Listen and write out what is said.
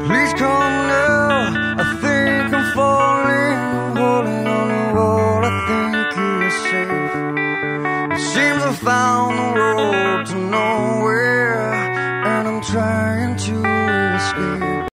Please come now, I think I'm falling. Holding on to what I think is safe. It seems I found the road to nowhere.